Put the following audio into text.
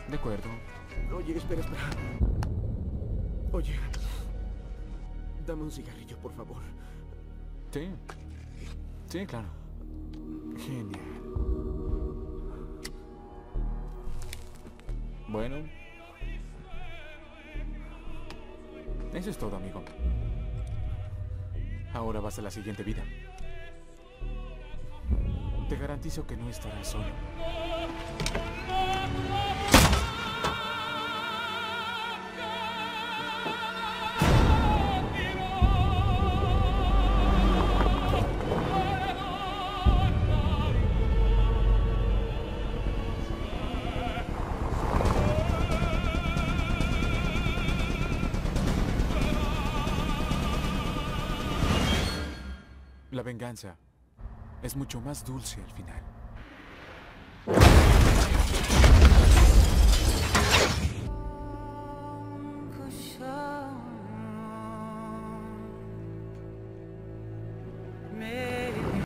De acuerdo. Oye, espera, espera. Oye, dame un cigarrillo, por favor. Sí. Sí, claro. Genial. Bueno. Eso es todo, amigo. Ahora vas a la siguiente vida. Te garantizo que no estarás solo. La venganza es mucho más dulce al final.